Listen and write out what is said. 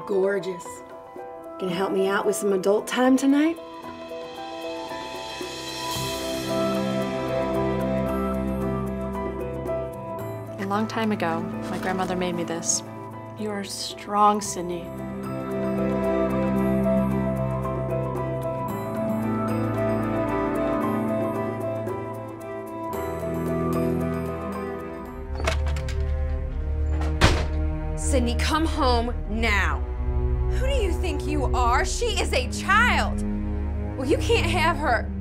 gorgeous. Gonna help me out with some adult time tonight? A long time ago, my grandmother made me this. You're strong, Sydney. Sydney, come home now. Who do you think you are? She is a child. Well, you can't have her.